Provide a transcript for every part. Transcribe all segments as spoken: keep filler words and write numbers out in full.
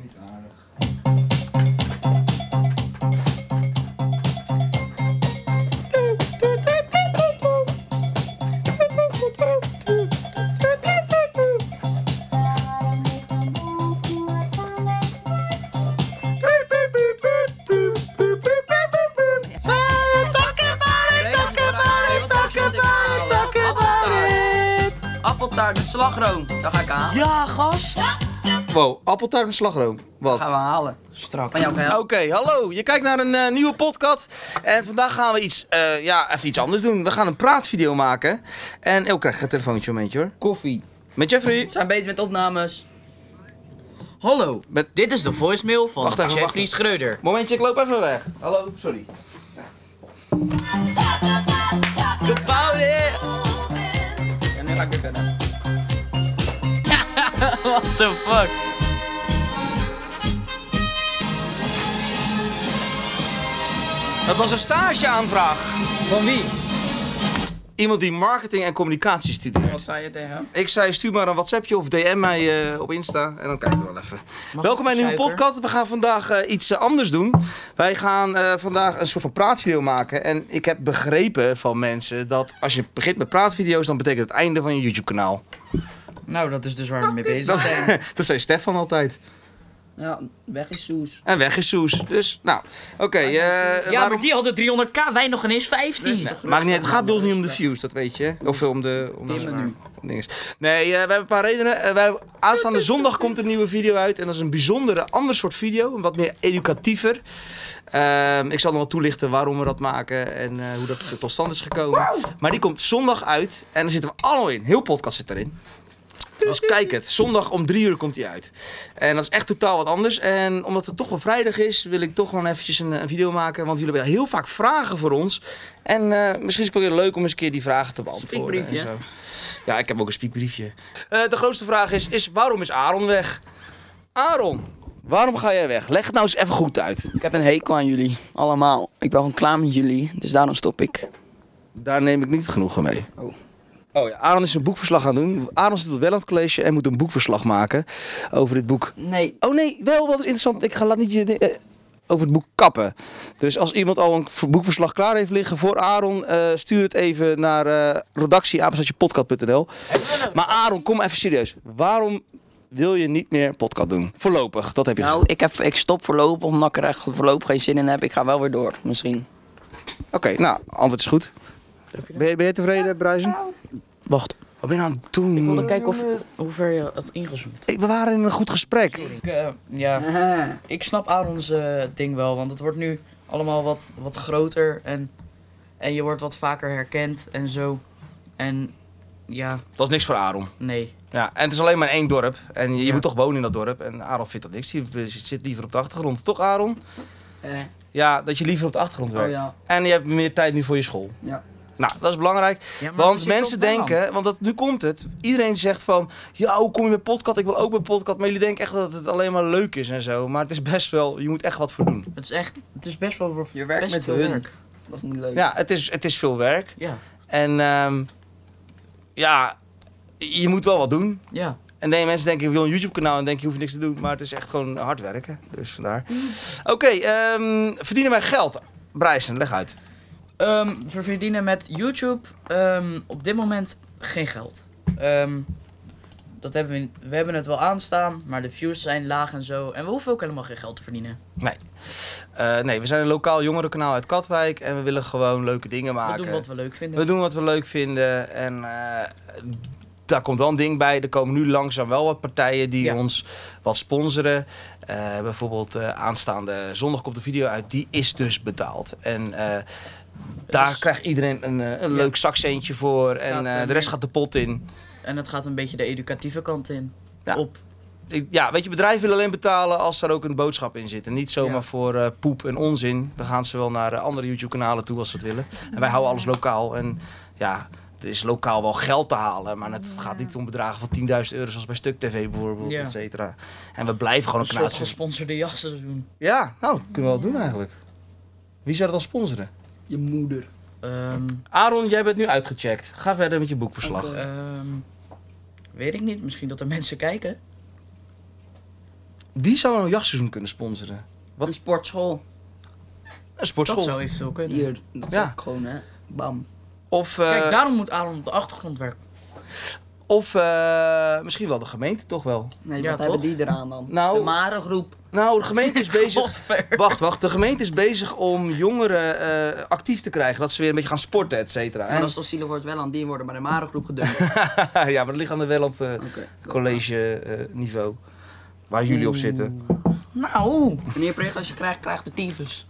Niet aardig. Appeltaart met slagroom, daar ga ik aan. Ja, gast. Wow, appeltaart met slagroom. Wat? Gaan we halen. Strak. Van jou kan je Oké, hallo. Je kijkt naar een uh, nieuwe podcast. En vandaag gaan we iets, uh, ja, even iets anders doen. We gaan een praatvideo maken. En ik krijg een telefoontje, een momentje hoor. Koffie. Met Jeffrey. We zijn bezig met opnames. Hallo, Met... dit is de voicemail van Wacht even, wacht Jeffrey even. Schreuder. Momentje, ik loop even weg. Hallo, sorry. About it! En nu ga ik weer verder. What the fuck? Dat was een stageaanvraag. Van wie? Iemand die marketing en communicatie studeert. Wat zei je tegen hem? Ik zei, stuur maar een WhatsAppje of D M mij uh, op Insta en dan kijken we wel even. Mag Welkom bij een nieuwe suiker? podcast. We gaan vandaag uh, iets uh, anders doen. Wij gaan uh, vandaag een soort van praatvideo maken. En ik heb begrepen van mensen dat als je begint met praatvideo's, dan betekent het einde van je YouTube kanaal. Nou, dat is dus waar we mee bezig Dat, zijn. dat zei Stefan altijd. Ja, weg is Soes. En weg is Soes. Dus, nou, oké. Okay, uh, Ja, waarom... maar die hadden driehonderdduizend, wij nog ineens vijftien. Dus- Nee, maakt niet uit. Het gaat bij ons niet om de views, dat weet je. Of om de... Om de Dimmen nu. om dinges. Nee, uh, we hebben een paar redenen. Uh, wij hebben, aanstaande zondag komt er een nieuwe video uit. En dat is een bijzondere, ander soort video. Een wat meer educatiever. Uh, ik zal nog wel toelichten waarom we dat maken. En uh, hoe dat tot stand is gekomen. Maar die komt zondag uit. En daar zitten we allemaal in. Heel podcast zit erin. Dus kijk het. Zondag om drie uur komt hij uit. En dat is echt totaal wat anders. En omdat het toch wel vrijdag is, wil ik toch gewoon eventjes een, een video maken. Want jullie hebben heel vaak vragen voor ons. En uh, misschien is het wel leuk om eens een keer die vragen te beantwoorden. Spiekbriefje. En zo. Ja, ik heb ook een spiekbriefje. Uh, de grootste vraag is, is, waarom is Aaron weg? Aaron, waarom ga jij weg? Leg het nou eens even goed uit. Ik heb een hekel aan jullie, allemaal. Ik ben gewoon klaar met jullie, dus daarom stop ik. Daar neem ik niet genoegen mee. Oh. Oh ja, Aaron is een boekverslag gaan doen. Aaron zit op het Welland College en moet een boekverslag maken over dit boek. Nee. Oh nee, wel, wat is interessant. Ik ga laat niet je eh, over het boek kappen. Dus als iemand al een v- boekverslag klaar heeft liggen voor Aaron, uh, stuur het even naar uh, redactie apenstaartje podcast punt n l. Maar Aaron, kom even serieus. Waarom wil je niet meer podcast doen? Voorlopig, dat heb je Nou, ik, heb, ik stop voorlopig omdat ik er echt voorlopig geen zin in heb. Ik ga wel weer door, misschien. gezegd. Oké, okay, nou, antwoord is goed. Ben je, ben je tevreden, Bruisen? Wacht. Wat ben je nou aan het doen? Ik wilde kijken of, hoe ver je het ingezoomd. Ik, we waren in een goed gesprek. Ik, uh, ja, ik snap Aaron's uh, ding wel, want het wordt nu allemaal wat, wat groter en, en je wordt wat vaker herkend en zo. En ja, Dat is niks voor Aaron. nee. Ja, en het is alleen maar één dorp. En je, je Ja. moet toch wonen in dat dorp. En Aaron vindt dat niks. Die zit liever op de achtergrond. Toch, Aaron? Eh, Ja, dat je liever op de achtergrond werkt. oh ja. En je hebt meer tijd nu voor je school. Ja. Nou, dat is belangrijk. Ja, maar we Want zitten mensen op Welland. denken, want dat, nu komt het. Iedereen zegt van, ja, hoe kom je met podcast? Ik wil ook met podcast. Maar jullie denken echt dat het alleen maar leuk is en zo. Maar het is best wel, je moet echt wat voor doen. Het is echt, het is best wel voor Je werkt best met veel hun. werk. Dat is niet leuk. Ja, het is, het is veel werk. Ja, En um, ja, je moet wel wat doen. ja. En dan mensen denken, ik wil een YouTube kanaal en denk je, hoef je niks te doen. Maar het is echt gewoon hard werken. Dus vandaar. Oké, okay, um, verdienen wij geld? Brijsen, leg uit. Um, we verdienen met YouTube um, op dit moment geen geld. Um, dat hebben we, we hebben het wel aanstaan, maar de views zijn laag en zo. En we hoeven ook helemaal geen geld te verdienen. Nee. Uh, nee, we zijn een lokaal jongerenkanaal uit Katwijk en we willen gewoon leuke dingen maken. We doen wat we leuk vinden. We doen wat we leuk vinden en uh, daar komt wel een ding bij. Er komen nu langzaam wel wat partijen die Ja. ons wat sponsoren. Uh, bijvoorbeeld uh, aanstaande zondag komt de video uit, die is dus betaald. En uh, daar Dus- krijgt iedereen een, uh, een Ja. leuk zakcentje voor Het en gaat, uh, uh, de rest gaat de pot in. En het gaat een beetje de educatieve kant in. Ja. Op. Ik- Ja, weet je, bedrijven willen alleen betalen als er ook een boodschap in zit. En niet zomaar Ja. voor uh, poep en onzin. Dan gaan ze wel naar uh, andere YouTube-kanalen toe als ze het willen. En wij houden alles lokaal. En ja, er is lokaal wel geld te halen. Maar het gaat niet om bedragen van tienduizend euro zoals bij Stuk T V bijvoorbeeld, Ja. et cetera. En we blijven gewoon Een een soort kanaaltje. gesponsorde jassen doen. Ja, nou, kunnen we wel doen eigenlijk. Wie zou dat dan sponsoren? Je moeder. Um, Aaron, jij bent nu uitgecheckt. Ga verder met je boekverslag. Oké. um, weet ik niet, misschien dat er mensen kijken. Wie zou een jachtseizoen kunnen sponsoren? Wat? Een sportschool. Een sportschool. Dat zou eventueel kunnen. Hier, dat is Ja. ook gewoon, hè. Bam. Of, uh, Kijk, daarom moet Aaron op de achtergrond werken. of uh, misschien wel de gemeente toch wel. Nee, Ja, wat toch? hebben die eraan dan? Nou- De Marengroep. Nou, de gemeente is bezig... Godver. Wacht, wacht. De gemeente is bezig om jongeren uh, actief te krijgen. Dat ze weer een beetje gaan sporten, et cetera. En dat is toch zielig wordt wel aan die worden bij de Marengroep gedumpt. Ja, maar dat ligt aan de Welland uh, Oké. college uh, niveau. Waar jullie op zitten. Nou. Wanneer je als je krijgt, krijgt de tyfus.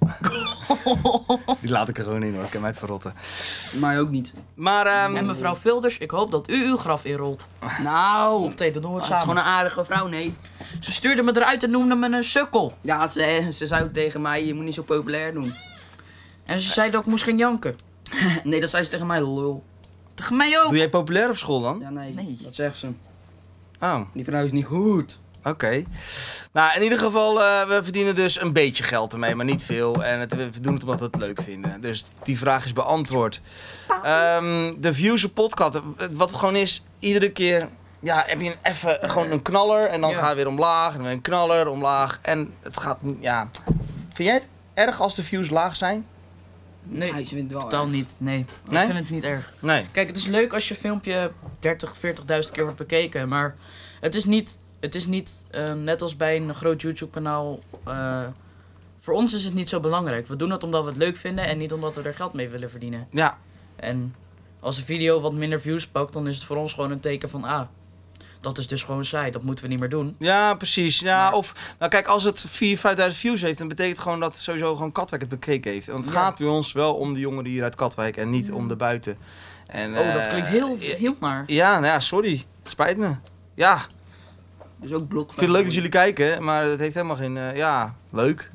Die laat ik er gewoon in hoor. Ik kan mij het verrotten. Maar ook niet. Maar, um, En mevrouw Vilders, ik hoop dat u uw graf inrolt. Nou. Op thee, dat doen we het Dat is gewoon samen. een aardige vrouw, nee. Ze stuurde me eruit en noemde me een sukkel. Ja, ze, ze zei ook tegen mij, je moet niet zo populair doen. En ze zei dat ik moest gaan janken. Nee, dat zei ze tegen mij, lul. Tegen mij ook. doe jij populair op school dan? Ja, nee, Nee. dat zegt ze. Oh, Die vrouw is niet goed. oké. Okay. Nou, in ieder geval, uh, we verdienen dus een beetje geld ermee, maar niet veel. En het, we doen het omdat we het leuk vinden. Dus die vraag is beantwoord. Um, de views op podcast, wat het gewoon is, iedere keer... Ja, heb je een, even gewoon een knaller en dan Ja. ga je weer omlaag en dan weer een knaller, omlaag. En het gaat, ja... Vind jij het erg als de views laag zijn? Nee, Hij vindt het wel totaal erg. niet. Nee. Nee? Ik vind het niet erg. Nee. Kijk, het is leuk als je filmpje dertig, veertigduizend keer wordt bekeken. Maar het is niet, het is niet uh, net als bij een groot YouTube kanaal. Uh, voor ons is het niet zo belangrijk. We doen het omdat we het leuk vinden en niet omdat we er geld mee willen verdienen. Ja, En als een video wat minder views pakt, dan is het voor ons gewoon een teken van... Ah, dat is dus gewoon saai, dat moeten we niet meer doen. ja, precies. Ja, Maar- of, nou kijk, als het vierduizend, vijfduizend views heeft, dan betekent het gewoon dat sowieso gewoon Katwijk het bekeken heeft. Want het Ja. gaat bij ons wel om de jongeren hier uit Katwijk en niet om de buiten. En, Oh, dat eh, klinkt heel, ja, heel naar. Ja, nou ja, sorry. Het spijt me. Ja, Dus ook blok. ik vind het leuk dat jullie kijken, maar het heeft helemaal geen... uh, ja, leuk.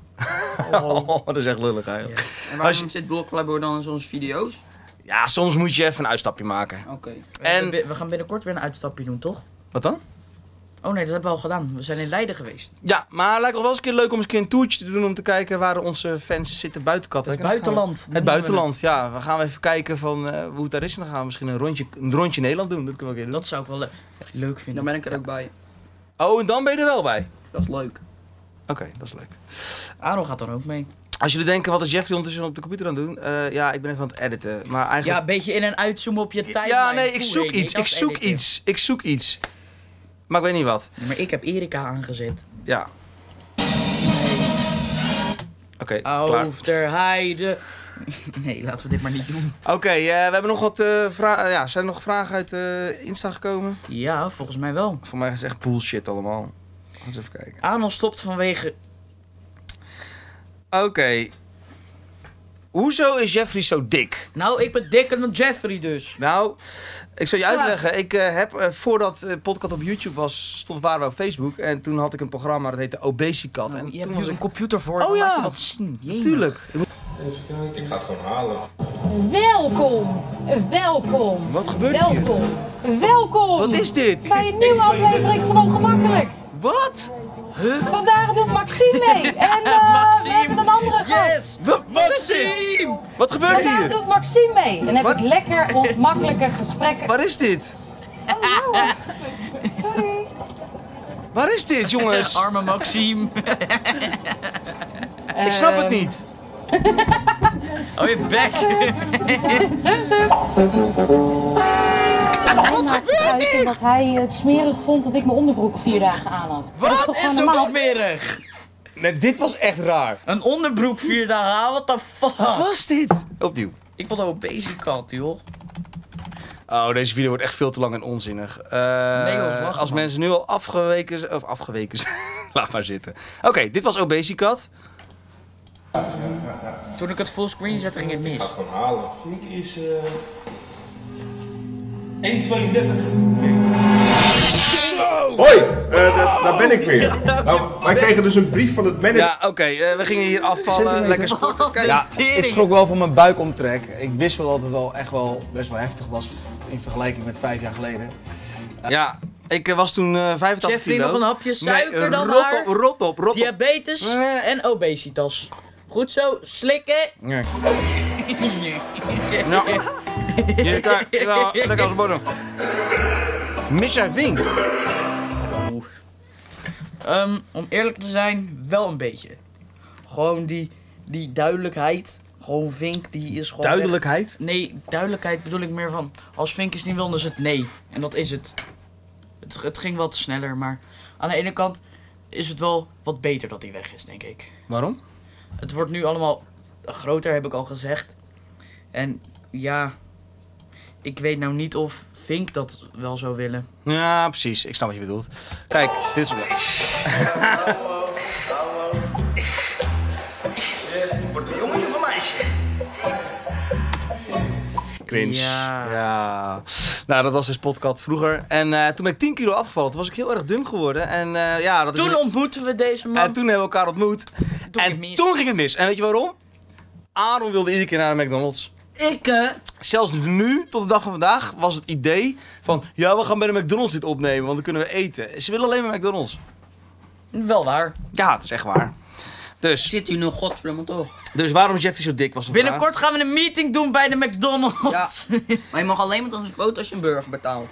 Oh, dat is echt lullig eigenlijk. Ja. En waarom Als je- zit Blokflabber dan in onze video's? Ja, soms moet je even een uitstapje maken. Oké. We, En- hebben bi- we gaan binnenkort weer een uitstapje doen, toch? Wat dan? Oh nee, dat hebben we al gedaan. We zijn in Leiden geweest. Ja, maar het lijkt ons wel eens een keer leuk om eens een keer een toertje te doen om te kijken waar onze fans zitten buiten Katwijk. Het En dan gaan we- buitenland. Het buitenland, ja. We gaan even kijken van uh, hoe het daar is. En dan gaan we misschien een rondje, een rondje Nederland doen. Dat kunnen we een keer doen. Dat zou ik wel le- leuk vinden. Dan ben ik er ook bij. Oh, en dan ben je er wel bij. Dat is leuk. Oké, dat is leuk. Aaron gaat dan ook mee. Als jullie denken, wat is Jeffrey ondertussen op de computer aan het doen? Uh, ja, ik ben even aan het editen. Maar Ja, eigenlijk... een beetje in- en uitzoomen op je tijdlijn. Ja, nee, ik Oeh, zoek nee, iets. dat Ik is zoek editen. iets. Ik zoek iets. Maar ik weet niet wat. Ja, maar ik heb Erika aangezet. Ja. Oké, okay, klaar. Auf der Heide. Nee, laten we dit maar niet doen. Oké, okay, uh, we hebben nog wat uh, vragen. Ja, zijn er nog vragen uit uh, Insta gekomen? Ja, volgens mij wel. Voor mij is het echt bullshit allemaal. Eens even kijken. Aaron stopt vanwege... Oké. Okay. Hoezo is Jeffrey zo dik? Nou, ik ben dikker dan Jeffrey dus. Nou, ik zal je uitleggen. Ik uh, heb, uh, voordat de uh, podcast op YouTube was, stond waren we op Facebook. En toen had ik een programma dat heette Obesicat. Nou, en je toen hebt was nu een ik... computer voor. Oh dan ja. laat je wat zien. Jemig. Tuurlijk. Ik ga het gewoon halen. Welkom, welkom. Wat gebeurt hier? Welkom, welkom. Wat is dit? Bij een nieuwe aflevering van Ongemakkelijk. Wat? Vandaag doet Maxime mee. En uh, Maxime. we hebben een andere gast. Yes! Wat, wat is dit? Wat gebeurt Vandaag hier? doet Maxime mee. En heb Wat? ik lekker ongemakkelijke gesprekken. Waar is dit? Sorry. Waar is dit, jongens? Arme Maxime. Ik snap het Ehm, niet. Oh, je bek. Hij maakte uit omdat hij het smerig vond dat ik mijn onderbroek vier dagen aan had. Dat is Wat toch is gewoon ook normaal? smerig? Nee, dit was echt raar. Een onderbroek vier dagen aan, what the fuck? Wat was dit? Opnieuw. Ik vond dat een basic kat, joh. Oh, deze video wordt echt veel te lang en onzinnig. Uh, Nee, joh, wacht als man. mensen nu al afgeweken zijn, of afgeweken zijn, laat maar zitten. Oké, okay, dit was Obesicat. Toen ik het fullscreen zette, ging het mis. Ik ga het gewoon halen. Flink is uh... één tweeëndertig. Hoi, uh, da- daar ben ik weer. Nou, wij kregen dus een brief van het manager. Ja, oké, okay, uh, we gingen hier afvallen, lekker sporten. Kijk, ja, tering. ik schrok wel van mijn buikomtrek. Ik wist wel dat het wel echt wel best wel heftig was in vergelijking met vijf jaar geleden. Uh, ja, ik uh, was toen uh, vijfentachtig Jeffrey, kilo. nog een hapje suiker nee, dan rot maar. op, rot op, rot op. Diabetes Nee. en obesitas. Goed zo, slikken. Nee. Ja. Hier, kijk, ik wil lekker als bodem. Misha Vink. Um, om eerlijk te zijn, wel een beetje. Gewoon die, die duidelijkheid. Gewoon Vink, die is gewoon... Duidelijkheid? Weg. Nee, duidelijkheid bedoel ik meer van... Als Vink is niet wil, dan is het nee. En dat is het. het. Het ging wat sneller, maar... Aan de ene kant is het wel wat beter dat hij weg is, denk ik. Waarom? Het wordt nu allemaal groter, heb ik al gezegd. En ja... Ik weet nou niet of Vink dat wel zou willen. Ja, precies. Ik snap wat je bedoelt. Kijk, dit is... Wordt een jongen of een meisje? Cringe. Ja. ja. Nou, dat was dus podcast vroeger. En uh, toen ben ik tien kilo afgevallen. Toen was ik heel erg dun geworden. En uh, ja, dat is Toen een... ontmoetten we deze man. En toen hebben we elkaar ontmoet. Toen en ging het mis. toen ging het mis. En weet je waarom? Aaron wilde iedere keer naar de McDonald's. Ik, uh, Zelfs nu, tot de dag van vandaag, was het idee van... Ja, we gaan bij de McDonald's dit opnemen, want dan kunnen we eten. Ze willen alleen maar McDonald's. Wel waar. Ja, het is echt waar. Dus, zit u nog godverdomme toch? dus waarom Jeffy zo dik was een Binnenkort gaan we een meeting doen bij de McDonald's. Ja. Maar je mag alleen met onze foto als je een burger betaalt.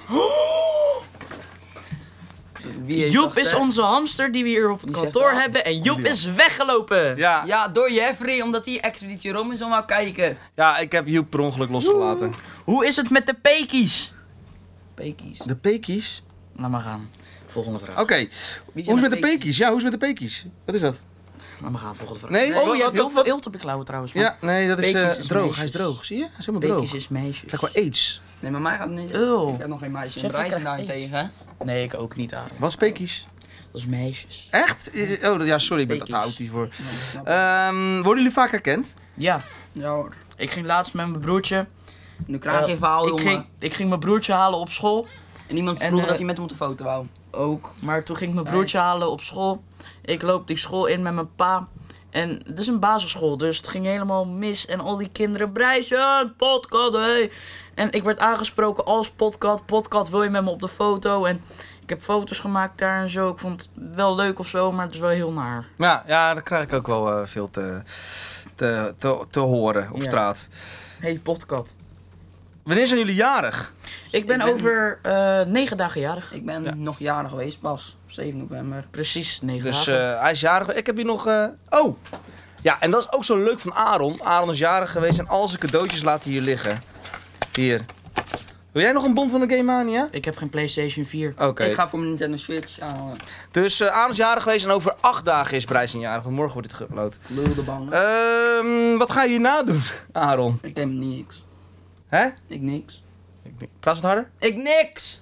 Wie heeft Joep dat is gezegd? onze hamster die we hier op het Die zegt kantoor dat. hebben. En Joep is weggelopen. vraag. Ja, ja. Ja, door Jeffrey, omdat hij Expeditie Robinson wou kijken. ja, ik heb Joep per ongeluk losgelaten. Hoe is het met de pekies? Pekies. De pekies? Laat maar gaan. Volgende vraag. Oké, Wie hoe zijn is het met de pekies? pekies? Ja, hoe is het met de pekies? Wat is dat? Laat maar gaan. Volgende vraag. Nee, Oh, wat- je hebt wat- heel wat- veel eelt op je klauwen trouwens. man. Ja, nee, dat is, Pekies eh, is droog. meisjes. Hij is droog. Zie je? Hij is helemaal droog. Pekies is meisjes. Het lijkt wel aids. Nee, maar mij gaat het niet. Eeuw. Ik heb nog geen meisje in Jeffrey Brijzen krijgt daarentegen. Nee, ik ook niet aan. Wat is pekies? Dat is meisjes. Echt? Is- Oh, dat- ja, sorry, ik ben er te Pekies. oud hiervoor. Ja, dat snap ik. Ehm, worden jullie vaak herkend? Ja. Ja hoor. Ik ging laatst met mijn broertje. Nu krijg je eh, een verhaal, ik jongen. ging, ik ging mijn broertje halen op school. En iemand en, vroeg eh, dat hij met hem op de foto wou. Ook. Maar toen ging ik mijn broertje halen op school. Ik loop die school in met mijn pa. En het is een basisschool, dus het ging helemaal mis. En al die kinderen, Brijzen, podcast, hé. En ik werd aangesproken als podcast. Podcast, wil je met me op de foto? En ik heb foto's gemaakt daar en zo. Ik vond het wel leuk of zo, maar het is wel heel naar. Ja, ja, daar krijg ik ook wel eh, veel te, te, te, te horen op Ja. straat. Hey, podcast. Wanneer zijn jullie jarig? Ik ben, Ik ben- over eh, negen dagen jarig. Ik ben Ja. nog jarig geweest pas. zeven november. Precies, negen Dus dagen. eh, hij is jarig. Ik heb hier nog... eh, Oh! Ja, en dat is ook zo leuk van Aaron. Aaron is jarig geweest en al zijn cadeautjes laat hij hier liggen. Hier. Wil jij nog een bon van de Game Mania? Ik heb geen PlayStation vier. Oké. Ik ga voor mijn Nintendo Switch halen. Dus eh Aaron is jarig geweest en over acht dagen is Brijs jarig. Want morgen wordt dit geüpload. Lul de bang. Ehm wat ga je hierna doen, Aaron? Ik heb niks. Hè? Ik niks. Praat het harder? Ik niks!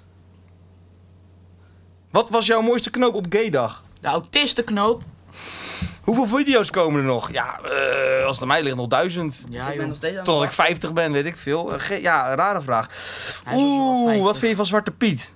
Wat was jouw mooiste knoop op gaydag? De autistenknoop. Hoeveel video's komen er nog? Ja, eh, als het aan mij ligt nog duizend. Ja, ik ben joh. nog steeds aan Totdat het ik vijftig ben, weet ik veel. Eh, ge- ja, een rare vraag. Hij is al zo wat Oeh, vijftig. wat vind je van Zwarte Piet?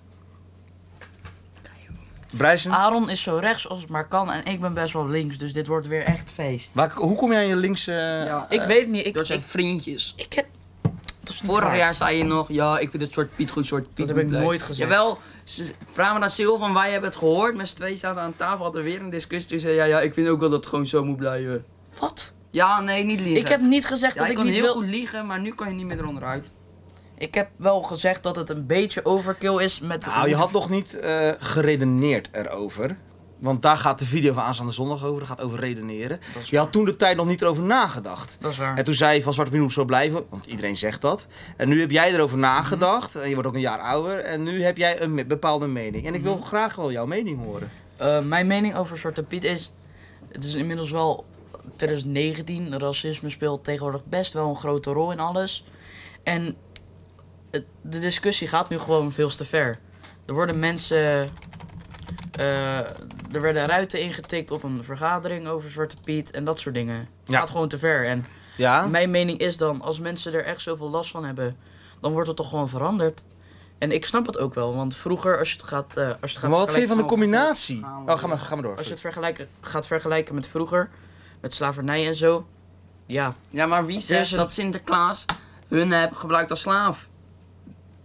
Brijzen? Aaron is zo rechts als het maar kan en ik ben best wel links, dus dit wordt weer echt feest. Waar, hoe kom jij aan je linkse... Ja, Ik eh, weet het niet, ik, Door zijn ik, vriendjes. ik heb... Dat is niet Vorig waar. jaar zei je nog, ja, ik vind het soort Piet goed, soort Piet Dat heb moet ik blijven. nooit gezegd. Jawel, ze vragen me naar Sil van, wij hebben het gehoord. Met z'n twee zaten aan tafel, hadden weer een discussie. Toen zei ja, ja, ik vind ook wel dat het gewoon zo moet blijven. Wat? Ja, nee, niet liegen. Ik heb niet gezegd ja, dat ik ik kan niet heel wil... goed liegen, maar nu kan je niet meer eronder uit. Ik heb wel gezegd dat het een beetje overkill is met... Nou, je had nog niet eh, geredeneerd erover. Want daar gaat de video van aanstaande zondag over. Dat gaat over redeneren. Dat is Je had toen de tijd nog niet erover nagedacht. Dat is waar. En toen zei je van Zwarte Piet moet zo blijven. Want iedereen zegt dat. En nu heb jij erover nagedacht. En je wordt ook een jaar ouder. En nu heb jij een me- bepaalde mening. En ik wil graag wel jouw mening horen. Eh, mijn mening over Zwarte Piet is... Het is inmiddels wel twintig negentien. Racisme speelt tegenwoordig best wel een grote rol in alles. En het, de discussie gaat nu gewoon veel te ver. Er worden mensen... eh, er werden ruiten ingetikt op een vergadering over Zwarte Piet en dat soort dingen. Het Ja. gaat gewoon te ver. En Ja? mijn mening is dan, als mensen er echt zoveel last van hebben, dan wordt het toch gewoon veranderd. En ik snap het ook wel, want vroeger als je het gaat, eh, als je het gaat Maar wat vind je van de vergelijken- combinatie? Gaan we Oh, ga maar, ga maar door. als je het vergelijken, gaat vergelijken met vroeger, met slavernij en zo, ja. Ja, maar wie Er is zegt een- dat Sinterklaas hun hebben gebruikt als slaaf?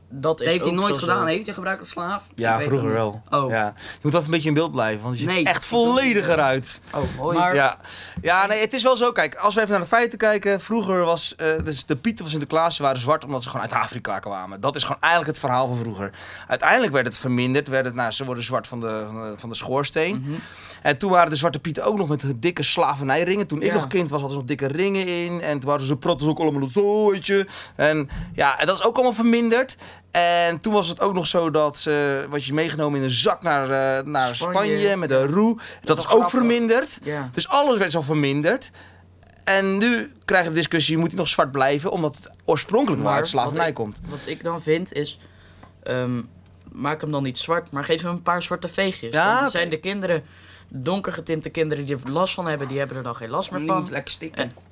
dat is heeft hij ook nooit zo gedaan. zo. Heeft hij gebruikt als slaaf? Ja, Ik weet vroeger het wel. niet. Oh. Ja. Je moet wel even een beetje in beeld blijven, want je ziet Nee, echt ik volledig doe- eruit. Oh, mooi. Maar- Ja. ja, nee, het is wel zo. Kijk, als we even naar de feiten kijken. Vroeger was uh, dus de Pieten van Sinterklaas waren zwart omdat ze gewoon uit Afrika kwamen. Dat is gewoon eigenlijk het verhaal van vroeger. Uiteindelijk werd het verminderd. Werd het, nou, ze worden zwart van de, van de, van de schoorsteen. Mhm. En toen waren de Zwarte Pieten ook nog met dikke slavernijringen. Toen ik Ja. nog kind was, hadden ze nog dikke ringen in. En toen waren ze protten ook allemaal zo, weet je. En ja, en dat is ook allemaal verminderd. En toen was het ook nog zo dat ze, wat je meegenomen in een zak naar, uh, naar Spanje. Spanje. met een roe. Dat, is wel ook grappig. verminderd. Ja. Dus alles werd zo verminderd. En nu krijg je de discussie, moet hij nog zwart blijven? Omdat het oorspronkelijk maar Maar uit slavernij wat ik- komt. Wat ik dan vind is, um, maak hem dan niet zwart, maar geef hem een paar zwarte veegjes. Ja, Dan oké. zijn de kinderen, de donker getinte kinderen die er last van hebben, die hebben er dan geen last meer Die van. moet lekker stikken. Eh,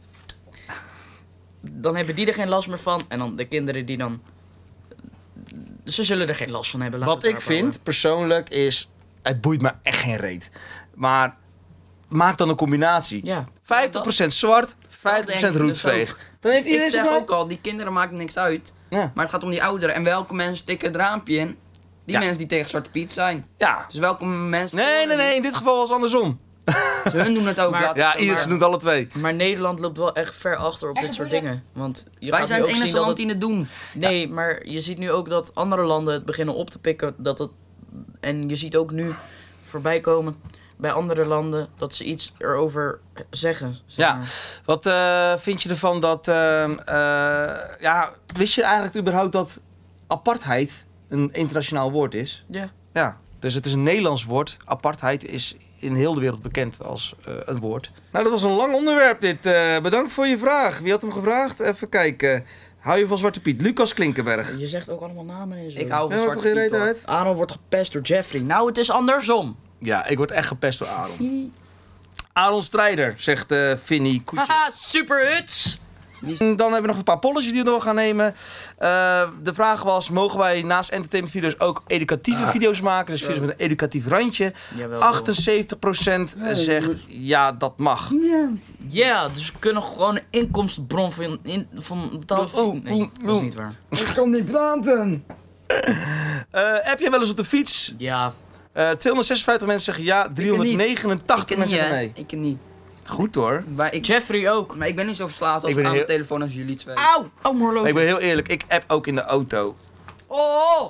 Dan hebben die er geen last meer van. En dan de kinderen die dan... Ze zullen er geen last van hebben. laat Wat het ik daarop vind, houden. persoonlijk, is... Het boeit me echt geen reet. Maar maak dan een combinatie. Ja. vijftig procent zwart, vijftig procent denk ik dus roetveeg. Dan heeft Ik iedereen zeg zijn ook al, die kinderen maken niks uit. Ja. Maar het gaat om die ouderen. En welke mensen stikken het raampje in? Die Ja. mensen die tegen Zwarte Piet zijn. Ja. Dus welke mensen... Nee, nee, nee. In dit geval was het andersom. Dus hun doen het ook. Maar- laat Ja, het iedereen maar. doet alle twee. Maar Nederland loopt wel echt ver achter op dit soort dingen. Want je Wij gaat zijn nu het ook enige zien dat land het... die het doen. Nee, maar je ziet nu ook dat andere landen het beginnen op te pikken. Dat het... En je ziet ook nu voorbij komen bij andere landen dat ze iets erover zeggen. zeg Ja. maar. Wat eh, vind je ervan dat... ehm, eh, ja, wist je eigenlijk überhaupt dat apartheid een internationaal woord is? Ja. Ja. Dus het is een Nederlands woord. Apartheid is in heel de wereld bekend als uh, een woord. Nou, dat was een lang onderwerp dit. Uh, bedankt voor je vraag. Wie had hem gevraagd? Even kijken. Hou je van Zwarte Piet? Lucas Klinkenberg. Je zegt ook allemaal namen en zo. Ik hou van Ja, Zwarte toch geen Piet. reet hoor. uit? Aaron wordt gepest door Jeffrey. Nou, het is andersom. Ja, ik word echt gepest door Aaron. Aaron Strijder, zegt uh, Vinnie Koetje. Haha, super huts! Dan hebben we nog een paar polletjes die we door gaan nemen. Uh, de vraag was, mogen wij naast entertainment video's ook educatieve ah. video's maken? Dus video's met een educatief randje. Jawel, achtenzeventig procent zegt ja, dat mag. Ja, yeah, dus we kunnen gewoon een inkomstenbron van... In, van betaald... Nee, dat is niet waar. Ik kan niet praten. Uh, heb jij wel eens op de fiets? Ja. Uh, tweehonderdzesenvijftig mensen zeggen ja, driehonderdnegenentachtig mensen zeggen nee. Ik niet. Goed hoor. Maar ik, Jeffrey ook. maar ik ben niet zo verslaafd als Ik ben aan heel- de telefoon als jullie twee. Auw! Oh, mijn horloge. Ik ben heel eerlijk, ik app ook in de auto. Oh!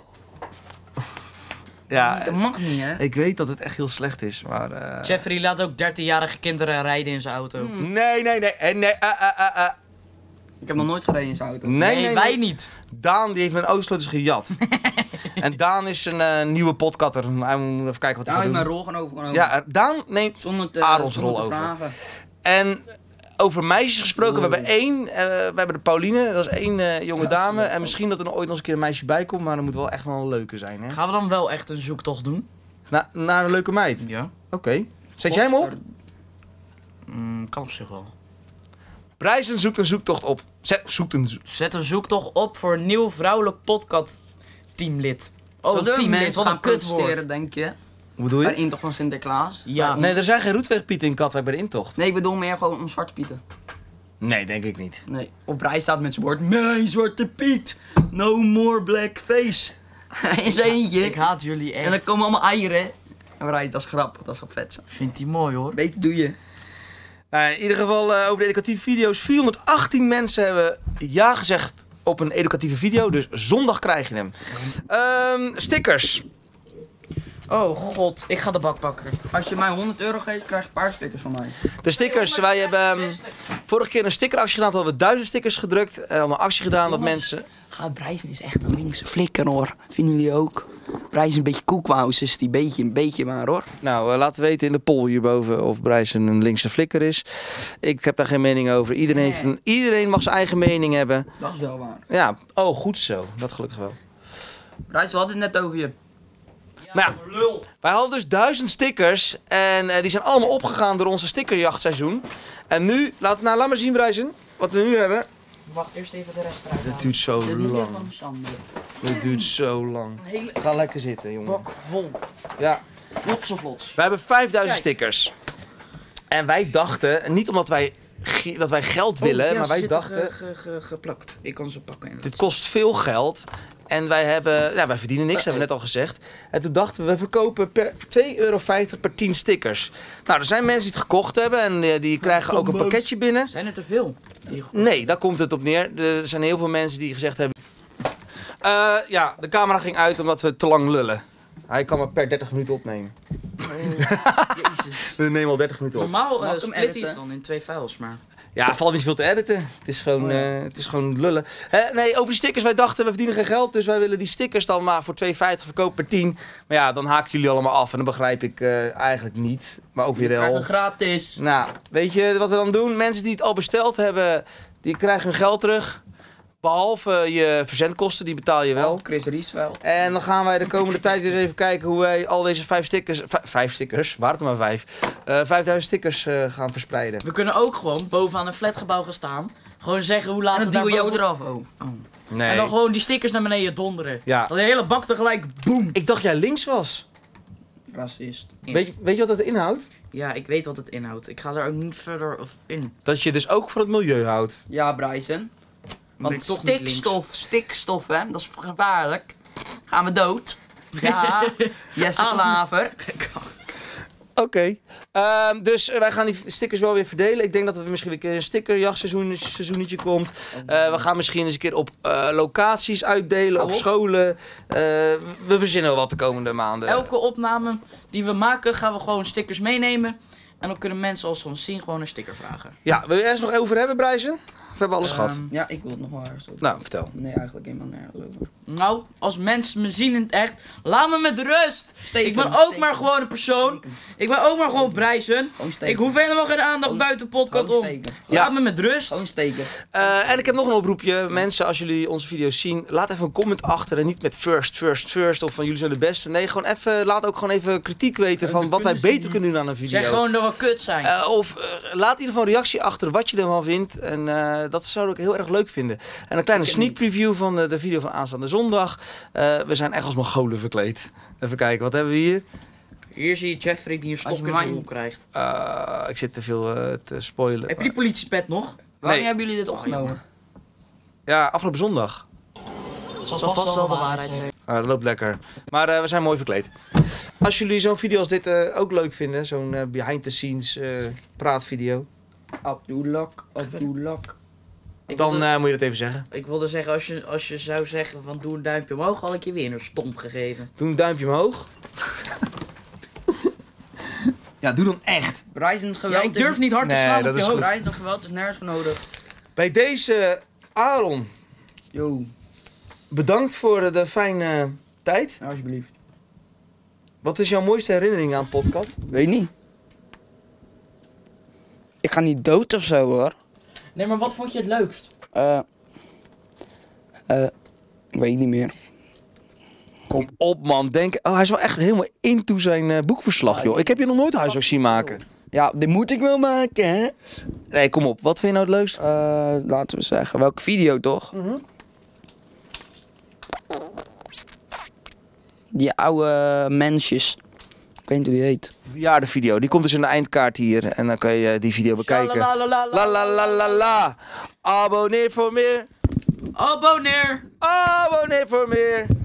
Ja, Dat mag niet, hè? ik weet dat het echt heel slecht is, maar... Uh... Jeffrey laat ook dertienjarige kinderen rijden in zijn auto. Hmm. Nee, nee, nee, eh, nee, uh, uh, uh, uh. Ik heb nog nooit gereden in zijn auto. Nee, Nee, nee, nee. wij niet. Daan die heeft mijn autosleutels gejat. En Daan is een uh, nieuwe podcaster. Hij moet even kijken wat hij Daar gaat heb ik mijn doen. rol gaan overgenomen. Ja, uh, Daan neemt Zonder te, Arons zonder rol te over. vragen. En over meisjes gesproken, Wow. we hebben één, uh, we hebben de Pauline, dat is één uh, jonge Ja, dame. dat is En misschien dat er nog ooit nog eens een keer een meisje bij komt, maar dat moet wel echt wel een leuke zijn. Hè? Gaan we dan wel echt een zoektocht doen? Na, naar een leuke meid. Oké. Ja. Okay. Zet jij hem op? Mm, kan op zich wel. Bryson zoekt een zoektocht op. Zet, zoekt een zo- Zet een zoektocht op voor een nieuw vrouwelijk podcast teamlid. Oh, Zullen er teamlid, mensen wat gaan een kutwoord. protesteren, denk je? Hoe bedoel Bij je? de intocht van Sinterklaas? Ja. Nee, er zijn geen roetveegpieten in Katwijk bij de intocht. Nee, ik bedoel meer gewoon om Zwarte Pieten. Nee, denk ik niet. Nee. Of Brijs staat met zijn bord. Nee, Zwarte Piet. No more blackface. In zijn eentje. Ik haat jullie echt. En dan komen allemaal eieren. En Brijs, dat is grappig. Dat is wel vet. Vindt hij mooi hoor. Weet doe je. Nou, in ieder geval uh, over de educatieve video's. vierhonderdachttien mensen hebben ja gezegd op een educatieve video. Dus zondag krijg je hem. Um, stickers. Oh god, ik ga de bak pakken. Als je mij honderd euro geeft, krijg je een paar stickers van mij. De stickers. Wij hebben um, vorige keer een stickeractie gedaan. Toen hadden we duizend stickers gedrukt. En hadden een actie gedaan dat mensen... Ga, Brijs is echt een linkse flikker hoor. Vinden jullie ook? Brijs is een beetje koekwous, is die beetje, een beetje maar hoor. Nou, uh, laat weten in de poll hierboven of Bryson een linkse flikker is. Ik heb daar geen mening over. Iedereen, heeft een, iedereen mag zijn eigen mening hebben. Dat is wel waar. Ja, oh goed zo. Dat gelukkig wel. Brijs, we hadden het net over je. Maar ja, lul. wij hadden dus duizend stickers en uh, die zijn allemaal opgegaan door onze stickerjachtseizoen. En nu, laat, nou, laat maar zien Bryson, wat we nu hebben. Wacht eerst even de rest eruit. Dit duurt zo lang. Sander. Dit duurt zo lang. Ga lekker zitten, jongen. Bak vol. Ja. Vlots of vlots. We hebben vijfduizend Kijk. stickers. En wij dachten, niet omdat wij, ge- dat wij geld willen, maar wij dachten, geplakt. Ik kan ze pakken. dit kost veel geld. En wij hebben, ja, wij verdienen niks, hebben we net al gezegd. En toen dachten we, we verkopen per twee euro vijftig per tien stickers. Nou, er zijn mensen die het gekocht hebben en uh, die krijgen ook een pakketje binnen. Zijn er te veel? Nee, daar komt het op neer. Er zijn heel veel mensen die gezegd hebben... Uh, ja, de camera ging uit omdat we te lang lullen. Hij kan maar per dertig minuten opnemen. Oh, jezus. We nemen al dertig minuten op. Normaal uh, hem split hij editen? het dan in twee files, maar... Ja, valt niet veel te editen. Het is gewoon, Oh, ja. uh, het is gewoon lullen. Hè, nee, over die stickers. Wij dachten, we verdienen geen geld. Dus wij willen die stickers dan maar voor twee euro vijftig verkopen per tien. Maar ja, dan haken jullie allemaal af. En dat begrijp ik uh, eigenlijk niet. Maar ook weer We wel. krijgen gratis. Nou, weet je wat we dan doen? Mensen die het al besteld hebben, die krijgen hun geld terug. Behalve je verzendkosten, die betaal je wel. Oh, Chris Riesveld. En dan gaan wij de komende tijd weer eens even kijken hoe wij al deze vijf stickers... v- Vijf stickers? Waar het er maar vijf? Uh, vijfduizend stickers uh, gaan verspreiden. We kunnen ook gewoon bovenaan een flatgebouw gaan staan. Gewoon zeggen hoe laat En we dan daar duwen jou boven... eraf. Oh. Nee. En dan gewoon die stickers naar beneden donderen. Ja. Dan de hele bak tegelijk, boem. Ik dacht jij links was. Racist. Weet je, weet je wat dat inhoudt? Ja, ik weet wat het inhoudt. Ik ga daar ook niet verder op in. Dat je dus ook voor het milieu houdt. Ja, Bryson. Ben ik Want toch niet links. stikstof, stikstof hè, dat is gevaarlijk. Gaan we dood? Ja, Jesse Ah. Klaver. Oké. Okay. Um, dus uh, wij gaan die stickers wel weer verdelen. Ik denk dat er misschien weer een keer een stickerjachtseizoenetje komt. Uh, we gaan misschien eens een keer op uh, locaties uitdelen, op op. scholen. Uh, we verzinnen wel wat de komende maanden. Elke opname die we maken, gaan we gewoon stickers meenemen. En dan kunnen mensen als ze ons zien gewoon een sticker vragen. Ja, wil je ergens nog over hebben, Bryson? Of hebben we alles gehad? Ehm, Ja, ik wil het nog wel ergens op. Nou, vertel. Nee, eigenlijk helemaal nergens over. Nou, als mensen me zien in het echt, laat me met rust. Steken, ik ben ook steken. maar gewoon een persoon. Ik ben ook maar gewoon Bryson. Gewoon steken. Ik hoef helemaal geen aandacht Gewoon- buiten podcast gewoon om. steken. Laat Ja. me met rust. Gewoon steken. Uh, en ik heb nog een oproepje. Mensen, als jullie onze video's zien, laat even een comment achter. En niet met first, first, first of van jullie zijn de beste. Nee, gewoon even, laat ook gewoon even kritiek weten van wat wij beter kunnen doen aan een video. Zeg gewoon dat we kut zijn. Uh, of uh, laat in ieder geval een reactie achter wat je ervan vindt. En uh, dat zou ik heel erg leuk vinden. En een kleine Ik sneak niet. preview van de, de video van aanstaande zondag. Uh, we zijn echt als Mongolen verkleed. Even kijken, wat hebben we hier? Hier zie je Jeffrey die een Als stok je in zijn mij- mond krijgt. Uh, ik zit te veel uh, te spoilen. Heb je die politiepet nog? Wanneer Nee. hebben jullie dit opgenomen? Ja, afgelopen zondag. Dat zal vast wel de waarheid zijn. Uh, dat loopt lekker. Maar uh, we zijn mooi verkleed. Als jullie zo'n video als dit uh, ook leuk vinden, zo'n uh, behind the scenes uh, praatvideo, Abdulak, Abdulak. Ik dan wilde, uh, moet je dat even zeggen. ik wilde zeggen, als je, als je zou zeggen van doe een duimpje omhoog, had ik je weer een stomp gegeven. Doe een duimpje omhoog. Ja, doe dan echt. Bryson geweld. Ja, ik durf niet hard te Nee, slaan dat op is je goed. hoofd. Bryson geweld is nergens voor nodig. Bij deze Aaron, Yo, bedankt voor de fijne tijd. alsjeblieft. Wat is jouw mooiste herinnering aan podcast? Weet niet. Ik ga niet dood of zo hoor. Nee, maar wat vond je het leukst? Eh. Uh, uh, ik weet niet meer. Kom op man, denk. Oh, hij is wel echt helemaal into zijn uh, boekverslag, joh. Ik heb je nog nooit huiswerk zien maken. Ja, dit moet ik wel maken, hè? Nee, kom op. Wat vind je nou het leukst? Uh, laten we zeggen, welke video toch? Mhm. Die oude mensjes. Ik weet niet hoe die heet. Bejaarde video. Die komt dus in de eindkaart hier. En dan kan je uh, die video bekijken. La la la la la. Abonneer voor meer. Abonneer! Abonneer voor meer.